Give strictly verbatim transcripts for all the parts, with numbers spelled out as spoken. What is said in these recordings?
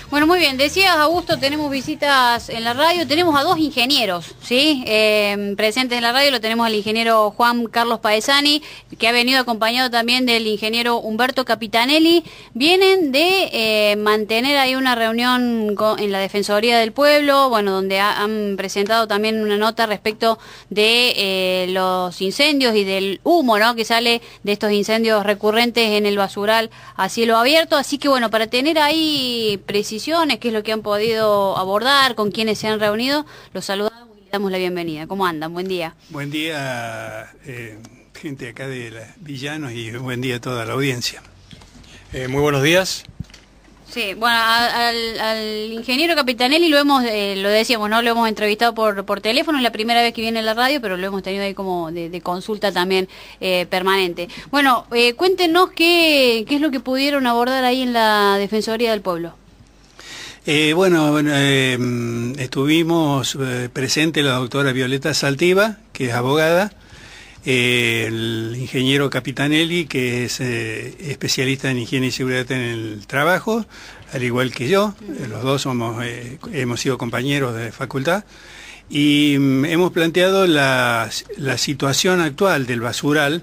Bueno, muy bien, decías, Augusto, tenemos visitas en la radio, tenemos a dos ingenieros, ¿sí? Eh, presentes en la radio, lo tenemos al ingeniero Juan Carlos Paesani, que ha venido acompañado también del ingeniero Humberto Capitanelli. Vienen de eh, mantener ahí una reunión con, en la Defensoría del Pueblo, bueno, donde ha, han presentado también una nota respecto de eh, los incendios y del humo, ¿no?, que sale de estos incendios recurrentes en el basural a cielo abierto. Así que, bueno, para tener ahí precisiones, qué es lo que han podido abordar, con quienes se han reunido, los saludamos y le damos la bienvenida. ¿Cómo andan? Buen día. Buen día, eh, gente acá de la Villanos, y buen día a toda la audiencia. Eh, muy buenos días. Sí, bueno, a, al, al ingeniero Capitanelli lo hemos, eh, lo decíamos, ¿no? Lo hemos entrevistado por, por teléfono, es la primera vez que viene a la radio, pero lo hemos tenido ahí como de, de consulta también eh, permanente. Bueno, eh, cuéntenos qué, qué es lo que pudieron abordar ahí en la Defensoría del Pueblo. Eh, bueno, eh, estuvimos eh, presente la doctora Violeta Saltiva, que es abogada, eh, el ingeniero Capitanelli, que es eh, especialista en higiene y seguridad en el trabajo, al igual que yo. Eh, los dos somos, eh, hemos sido compañeros de facultad, y mm, hemos planteado la, la situación actual del basural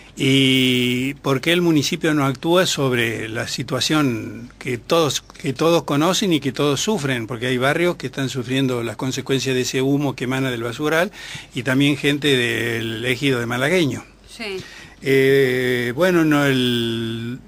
y por qué el municipio no actúa sobre la situación que todos, que todos conocen y que todos sufren, porque hay barrios que están sufriendo las consecuencias de ese humo que emana del basural, y también gente del ejido de Malagueño. Sí. Eh, bueno, no, el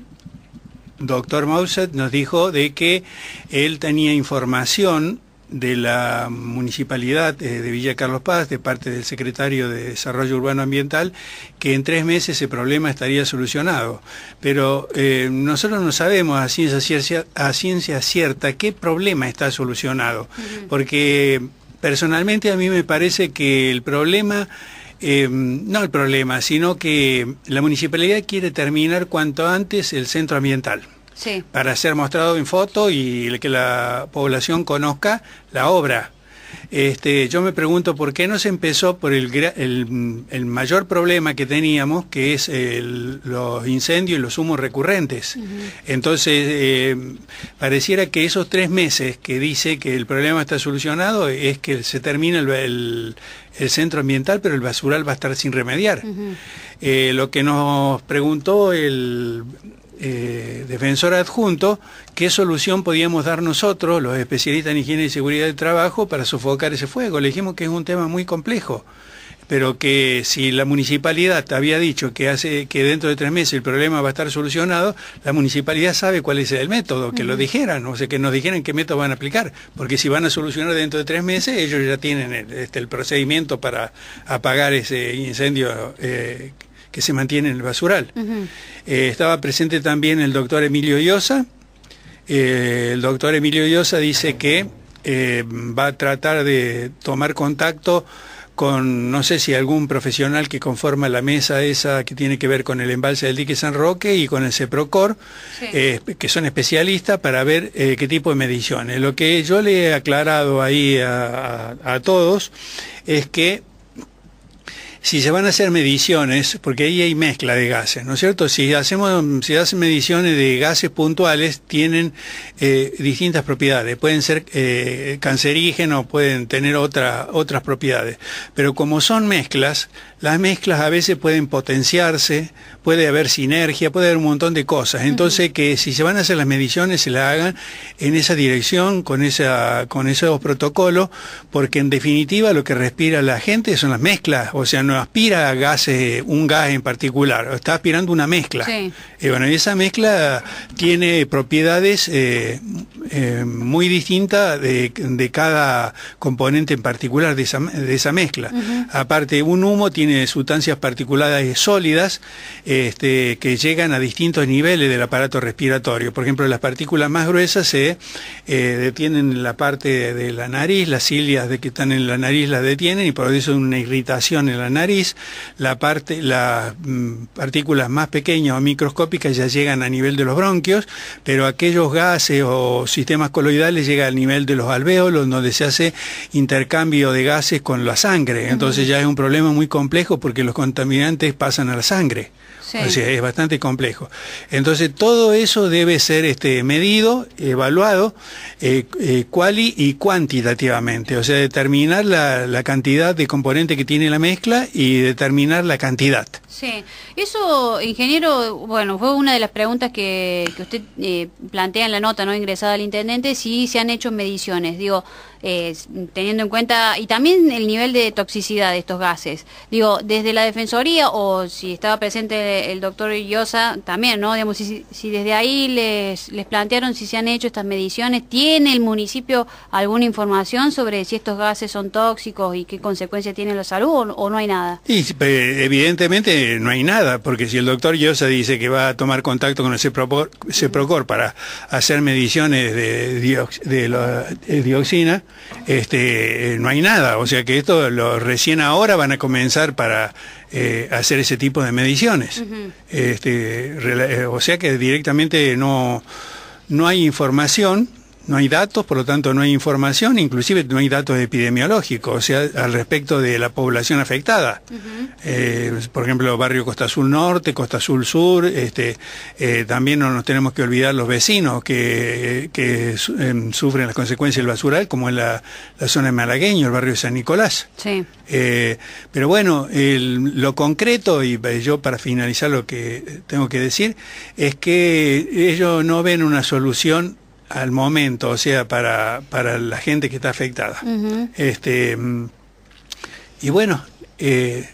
doctor Mauset nos dijo de que él tenía información de la municipalidad de Villa Carlos Paz, de parte del secretario de Desarrollo Urbano Ambiental, que en tres meses ese problema estaría solucionado. Pero eh, nosotros no sabemos a ciencia cierta, a ciencia cierta qué problema está solucionado, uh-huh. porque personalmente a mí me parece que el problema... Eh, no el problema, sino que la municipalidad quiere terminar cuanto antes el centro ambiental. Sí. Para ser mostrado en foto y que la población conozca la obra. Este, yo me pregunto por qué no se empezó por el, el, el mayor problema que teníamos, que es el, los incendios y los humos recurrentes. Uh-huh. Entonces, eh, pareciera que esos tres meses que dice que el problema está solucionado es que se termina el, el, el centro ambiental, pero el basural va a estar sin remediar. Uh-huh. eh, lo que nos preguntó el... Eh, defensor adjunto, qué solución podíamos dar nosotros, los especialistas en higiene y seguridad del trabajo, para sofocar ese fuego. Le dijimos que es un tema muy complejo, pero que si la municipalidad había dicho que hace que dentro de tres meses el problema va a estar solucionado, la municipalidad sabe cuál es el método, que uh-huh. lo dijeran, o sea, que nos dijeran qué método van a aplicar, porque si van a solucionar dentro de tres meses, ellos ya tienen el, este, el procedimiento para apagar ese incendio eh, que se mantiene en el basural. Uh-huh. eh, estaba presente también el doctor Emilio Llosa. Eh, el doctor Emilio Llosa dice que eh, va a tratar de tomar contacto con, no sé si algún profesional que conforma la mesa esa que tiene que ver con el embalse del dique San Roque y con el CEPROCOR, sí. eh, que son especialistas para ver eh, qué tipo de mediciones. Lo que yo le he aclarado ahí a, a, a todos es que si se van a hacer mediciones, porque ahí hay mezcla de gases, ¿no es cierto? Si hacemos, si hacen mediciones de gases puntuales, tienen eh, distintas propiedades. Pueden ser eh, cancerígenos, pueden tener otra, otras propiedades. Pero como son mezclas, las mezclas a veces pueden potenciarse, puede haber sinergia, puede haber un montón de cosas. Entonces, uh-huh. que si se van a hacer las mediciones, se las hagan en esa dirección, con esa, con esos protocolos, porque en definitiva lo que respira la gente son las mezclas, o sea, no aspira a gases, un gas en particular, está aspirando una mezcla. Sí. Y bueno, esa mezcla tiene propiedades eh, eh, muy distintas de, de cada componente en particular de esa, de esa mezcla. Uh-huh. Aparte, un humo tiene sustancias particulares sólidas este, que llegan a distintos niveles del aparato respiratorio. Por ejemplo, las partículas más gruesas se eh, detienen en la parte de la nariz, las cilias de que están en la nariz las detienen y produce una irritación en la nariz. nariz, la parte, las mm, partículas más pequeñas o microscópicas ya llegan a nivel de los bronquios, pero aquellos gases o sistemas coloidales llegan al nivel de los alvéolos, donde se hace intercambio de gases con la sangre. Entonces ya es un problema muy complejo porque los contaminantes pasan a la sangre. Sí. O sea, es bastante complejo. Entonces, todo eso debe ser este, medido, evaluado, eh, eh, cuali y cuantitativamente. O sea, determinar la, la cantidad de componentes que tiene la mezcla y determinar la cantidad. Sí, eso, ingeniero, bueno, fue una de las preguntas que, que usted eh, plantea en la nota, ¿no?, ingresada al intendente, si se han hecho mediciones, digo, eh, teniendo en cuenta, y también el nivel de toxicidad de estos gases. Digo, desde la Defensoría, o si estaba presente el doctor Llosa, también, ¿no?, digamos, si, si desde ahí les, les plantearon si se han hecho estas mediciones, ¿tiene el municipio alguna información sobre si estos gases son tóxicos y qué consecuencias tienen en la salud, o, o no hay nada? Y, evidentemente, no hay nada, porque si el doctor Llosa dice que va a tomar contacto con el CEPROCOR, CEPROCOR para hacer mediciones de, diox, de, la, de dioxina, este, no hay nada. O sea que esto lo, recién ahora van a comenzar para eh, hacer ese tipo de mediciones. Uh-huh. este, o sea que directamente no, no hay información. No hay datos, por lo tanto no hay información, inclusive no hay datos epidemiológicos, o sea, al respecto de la población afectada. Uh-huh. eh, por ejemplo, barrio Costa Azul Norte, Costa Azul Sur, este, eh, también no nos tenemos que olvidar los vecinos que, que eh, sufren las consecuencias del basural, como en la, la zona de Malagueño, el barrio de San Nicolás. Sí. Eh, pero bueno, el, lo concreto, y yo para finalizar lo que tengo que decir, es que ellos no ven una solución al momento, o sea, para, para la gente que está afectada. Uh-huh. este, y bueno, eh,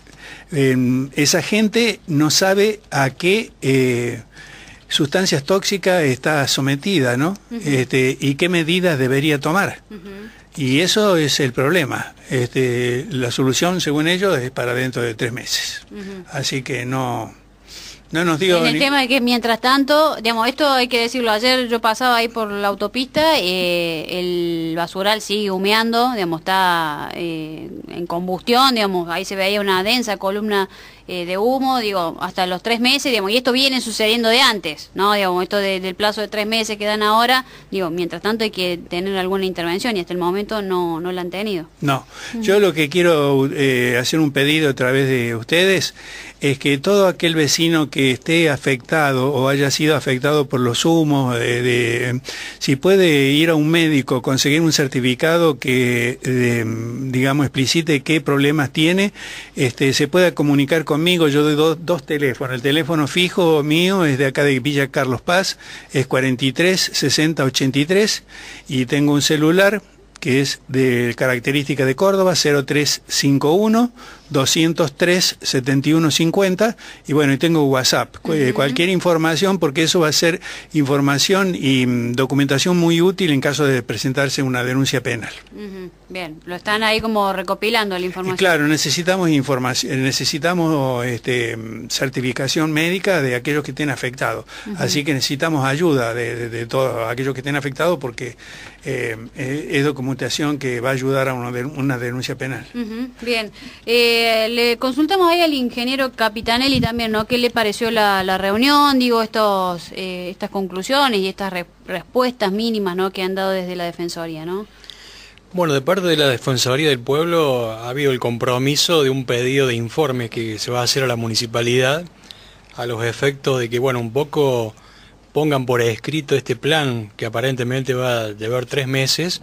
eh, esa gente no sabe a qué eh, sustancias tóxicas está sometida, ¿no? Uh-huh. este, y qué medidas debería tomar. Uh-huh. Y eso es el problema. Este, la solución, según ellos, es para dentro de tres meses. Uh-huh. Así que no... No nos digo en el ni... tema de que mientras tanto, digamos, esto hay que decirlo, ayer yo pasaba ahí por la autopista, eh, el basural sigue humeando, digamos, está eh, en combustión, digamos, ahí se veía una densa columna eh, de humo, digo, hasta los tres meses, digamos, y esto viene sucediendo de antes, ¿no? Digamos, esto de, del plazo de tres meses que dan ahora, digo, mientras tanto hay que tener alguna intervención y hasta el momento no, no la han tenido. No, uh-huh. Yo lo que quiero eh, hacer un pedido a través de ustedes es que todo aquel vecino que esté afectado o haya sido afectado por los humos, de, de, si puede ir a un médico, conseguir un certificado que, de, digamos, explicite qué problemas tiene, este, se pueda comunicar conmigo. Yo doy do, dos teléfonos. El teléfono fijo mío es de acá de Villa Carlos Paz, es cuarenta y tres sesenta ochenta y tres, y tengo un celular que es de característica de Córdoba, cero tres cinco uno, doscientos tres, setenta y uno cincuenta, y bueno, y tengo WhatsApp. Uh-huh. Cualquier información, porque eso va a ser información y mm, documentación muy útil en caso de presentarse una denuncia penal. Uh-huh. Bien, lo están ahí como recopilando la información. Y claro, necesitamos información, necesitamos este, certificación médica de aquellos que estén afectados. Uh-huh. Así que necesitamos ayuda de, de, de todos aquellos que estén afectados, porque eh, es documentación que va a ayudar a una, una denuncia penal. Uh-huh. Bien. Eh, le consultamos ahí al ingeniero Capitanelli también, ¿no? ¿Qué le pareció la, la reunión? Digo, estos, eh, estas conclusiones y estas re respuestas mínimas, ¿no?, que han dado desde la Defensoría, ¿no? Bueno, de parte de la Defensoría del Pueblo ha habido el compromiso de un pedido de informe que se va a hacer a la municipalidad a los efectos de que, bueno, un poco pongan por escrito este plan que aparentemente va a llevar tres meses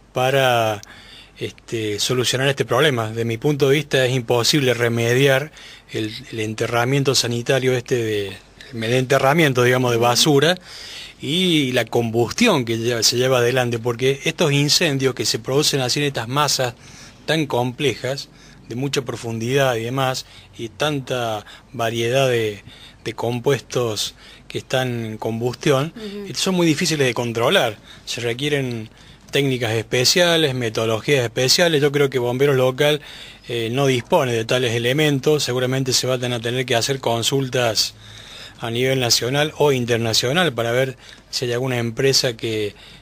para este, solucionar este problema. De mi punto de vista es imposible remediar el, el enterramiento sanitario este de, el enterramiento, digamos, de basura y la combustión que lleva, se lleva adelante, porque estos incendios que se producen así en estas masas tan complejas, de mucha profundidad y demás, y tanta variedad de, de compuestos que están en combustión, uh-huh. son muy difíciles de controlar. Se requieren técnicas especiales, metodologías especiales. Yo creo que Bomberos Local eh, no dispone de tales elementos. Seguramente se van a tener que hacer consultas a nivel nacional o internacional para ver si hay alguna empresa que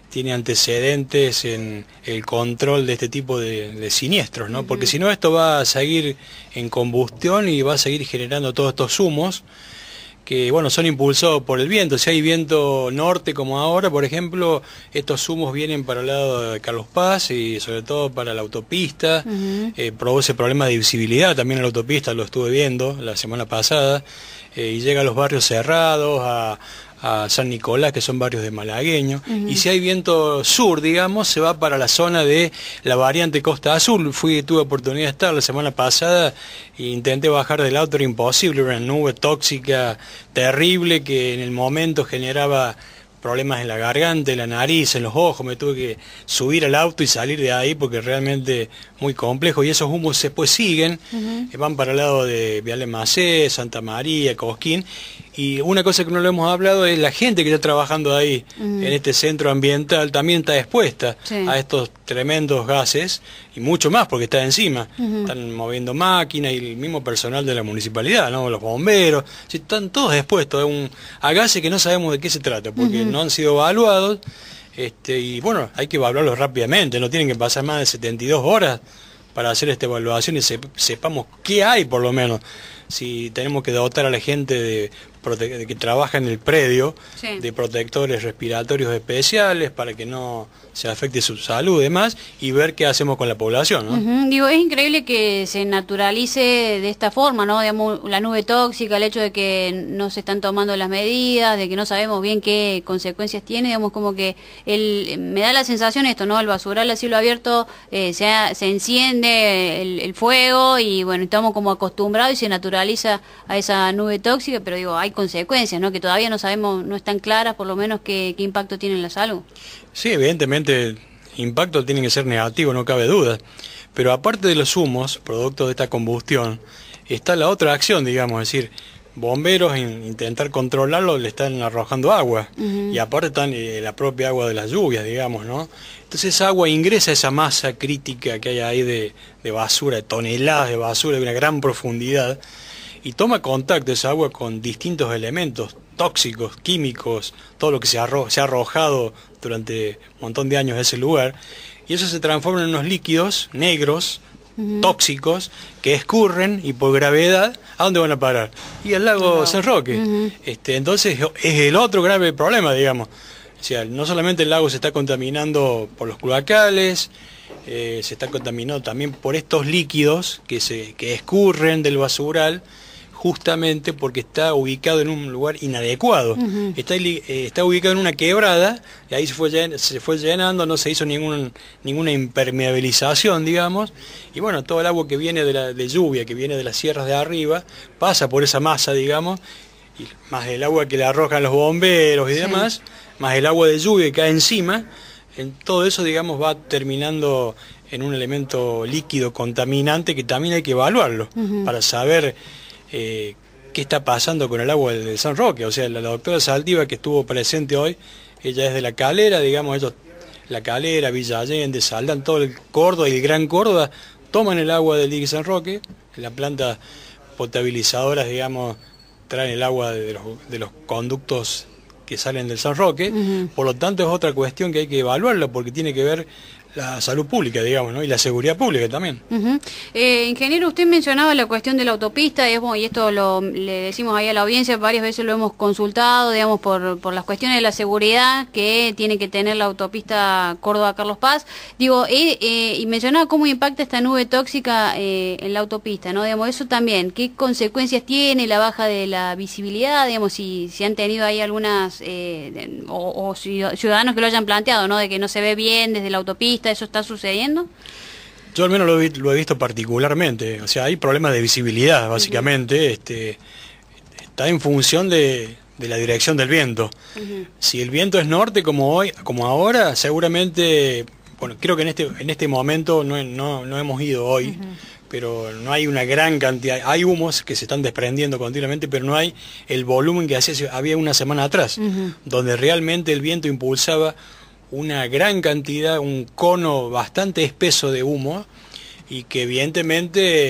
tiene antecedentes en el control de este tipo de, de siniestros, ¿no? Uh-huh. Porque si no, esto va a seguir en combustión y va a seguir generando todos estos humos que, bueno, son impulsados por el viento. Si hay viento norte como ahora, por ejemplo, estos humos vienen para el lado de Carlos Paz y sobre todo para la autopista. Uh-huh. eh, produce problemas de visibilidad también en la autopista, lo estuve viendo la semana pasada, eh, y llega a los barrios cerrados, a... a San Nicolás, que son barrios de malagueños, uh-huh. y si hay viento sur, digamos, se va para la zona de la variante Costa Azul. Fui, tuve oportunidad de estar la semana pasada e intenté bajar del auto, era imposible, una nube tóxica terrible que en el momento generaba problemas en la garganta, en la nariz, en los ojos. Me tuve que subir al auto y salir de ahí porque realmente muy complejo, y esos humos después siguen, uh-huh. van para el lado de Viale Macé, Santa María, Cosquín. Y una cosa que no lo hemos hablado es la gente que está trabajando ahí, uh-huh. en este centro ambiental, también está expuesta, sí, a estos tremendos gases, y mucho más porque está encima. Uh-huh. Están moviendo máquinas y el mismo personal de la municipalidad, ¿no? Los bomberos, sí, están todos expuestos a, un, a gases que no sabemos de qué se trata, porque uh-huh. no han sido evaluados, este, y bueno, hay que evaluarlos rápidamente, no tienen que pasar más de setenta y dos horas para hacer esta evaluación y se, sepamos qué hay por lo menos. Si tenemos que dotar a la gente de, de que trabaja en el predio, sí, de protectores respiratorios especiales para que no se afecte su salud y demás, y ver qué hacemos con la población, ¿no? Uh-huh. Digo, es increíble que se naturalice de esta forma, ¿no? Digamos, la nube tóxica, el hecho de que no se están tomando las medidas, de que no sabemos bien qué consecuencias tiene, digamos, como que el, me da la sensación esto, ¿no? El basural a cielo abierto, eh, se, se enciende el, el fuego y bueno, estamos como acostumbrados y se naturaliza a esa nube tóxica, pero digo, hay consecuencias, ¿no? Que todavía no sabemos, no están claras por lo menos qué, qué impacto tiene en la salud. Sí, evidentemente el impacto tiene que ser negativo, no cabe duda, pero aparte de los humos, producto de esta combustión, está la otra acción, digamos, es decir, bomberos en intentar controlarlo le están arrojando agua, uh-huh. y aparte están eh, la propia agua de las lluvias, digamos, ¿no? Entonces esa agua ingresa a esa masa crítica que hay ahí de, de basura, de toneladas de basura de una gran profundidad, y toma contacto esa agua con distintos elementos tóxicos, químicos, todo lo que se, arro se ha arrojado durante un montón de años a ese lugar, y eso se transforma en unos líquidos negros, uh-huh. tóxicos, que escurren y por gravedad, ¿a dónde van a parar? Y al lago no. San Roque. Uh-huh. este, entonces es el otro grave problema, digamos. O sea, no solamente el lago se está contaminando por los cloacales, eh, se está contaminando también por estos líquidos que, se, que escurren del basural, justamente porque está ubicado en un lugar inadecuado. Uh-huh. está, eh, está ubicado en una quebrada, y ahí se fue, llen se fue llenando, no se hizo ningún, ninguna impermeabilización, digamos, y bueno, todo el agua que viene de, la, de lluvia, que viene de las sierras de arriba, pasa por esa masa, digamos, y más el agua que le arrojan los bomberos y sí. demás, más el agua de lluvia que cae encima, en todo eso, digamos, va terminando en un elemento líquido contaminante que también hay que evaluarlo, uh-huh. para saber Eh, qué está pasando con el agua del San Roque. O sea, la, la doctora Saldiva, que estuvo presente hoy, ella es de La Calera, digamos, ellos, La Calera, Villa Allende, Saldán, todo el Córdoba y el Gran Córdoba, toman el agua del dique San Roque, las plantas potabilizadoras, digamos, traen el agua de los, de los conductos que salen del San Roque, uh-huh. por lo tanto es otra cuestión que hay que evaluarla, porque tiene que ver la salud pública, digamos, ¿no? Y la seguridad pública también. Uh-huh. eh, ingeniero, usted mencionaba la cuestión de la autopista, digamos, y esto lo, le decimos ahí a la audiencia, varias veces lo hemos consultado, digamos, por, por las cuestiones de la seguridad que tiene que tener la autopista Córdoba-Carlos Paz. Digo, eh, eh, y mencionaba cómo impacta esta nube tóxica eh, en la autopista, ¿no? Digamos, eso también, ¿qué consecuencias tiene la baja de la visibilidad? Digamos, si, si han tenido ahí algunas, eh, de, o, o ciudadanos que lo hayan planteado, ¿no? De que no se ve bien desde la autopista. ¿Eso está sucediendo? Yo al menos lo he, lo he visto particularmente, o sea, hay problemas de visibilidad, básicamente, uh-huh. este, está en función de, de la dirección del viento. Uh-huh. Si el viento es norte como hoy, como ahora, seguramente, bueno, creo que en este, en este momento no, no, no hemos ido hoy, uh-huh. pero no hay una gran cantidad, hay humos que se están desprendiendo continuamente, pero no hay el volumen que hacía, había una semana atrás, uh-huh. donde realmente el viento impulsaba una gran cantidad, un cono bastante espeso de humo, y que evidentemente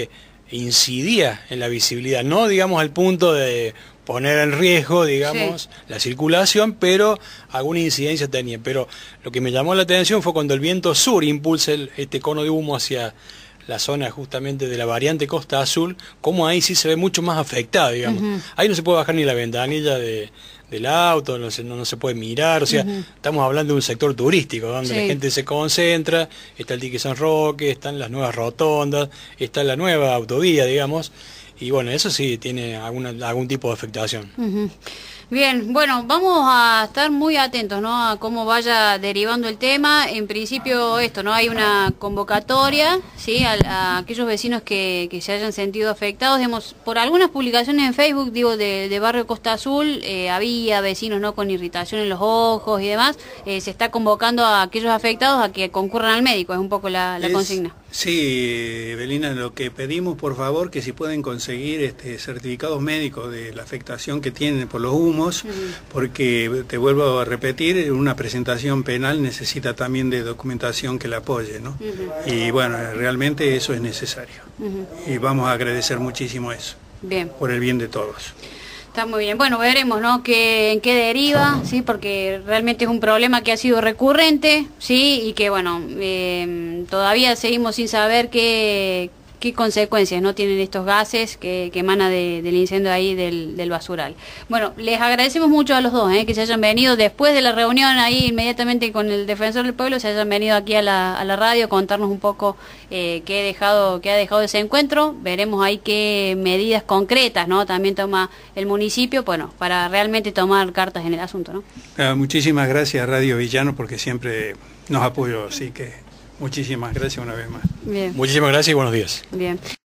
incidía en la visibilidad, no digamos al punto de poner en riesgo, digamos, sí, la circulación, pero alguna incidencia tenía. Pero lo que me llamó la atención fue cuando el viento sur impulsa el, este cono de humo hacia la zona justamente de la variante Costa Azul, como ahí sí se ve mucho más afectada, digamos. Uh-huh. Ahí no se puede bajar ni la ventanilla de, del auto, no se, no, no se puede mirar, o sea, uh-huh, estamos hablando de un sector turístico, donde sí, la gente se concentra, está el Dique San Roque, están las nuevas rotondas, está la nueva autovía, digamos, y bueno, eso sí tiene alguna, algún tipo de afectación. Uh-huh. Bien, bueno, vamos a estar muy atentos, ¿no?, a cómo vaya derivando el tema. En principio esto, ¿no?, hay una convocatoria, ¿sí?, a, a aquellos vecinos que, que se hayan sentido afectados. Digamos, por algunas publicaciones en Facebook, digo, de, de Barrio Costa Azul, eh, había vecinos, ¿no?, con irritación en los ojos y demás. Eh, se está convocando a aquellos afectados a que concurran al médico, es un poco la, la es... consigna. Sí, Belina, lo que pedimos, por favor, que si pueden conseguir este certificados médicos de la afectación que tienen por los humos, uh-huh, porque, te vuelvo a repetir, una presentación penal necesita también de documentación que la apoye, ¿no? Uh-huh. Y bueno, realmente eso es necesario. Uh-huh. Y vamos a agradecer muchísimo eso. Bien. Por el bien de todos. Está muy bien. Bueno, veremos, ¿no?, que, en qué deriva, sí, porque realmente es un problema que ha sido recurrente, sí, y que, bueno, eh, todavía seguimos sin saber qué, qué consecuencias no tienen estos gases que, que emana de, del incendio ahí del, del basural. Bueno, les agradecemos mucho a los dos, ¿eh?, que se hayan venido después de la reunión ahí inmediatamente con el Defensor del Pueblo, se hayan venido aquí a la, a la radio a contarnos un poco eh, qué, dejado, qué ha dejado ese encuentro. Veremos ahí qué medidas concretas, ¿no?, también toma el municipio, bueno, para realmente tomar cartas en el asunto, ¿no? Ah, muchísimas gracias, Radio Villano, porque siempre nos apoyó, así que muchísimas gracias una vez más. Bien. Muchísimas gracias y buenos días. Bien.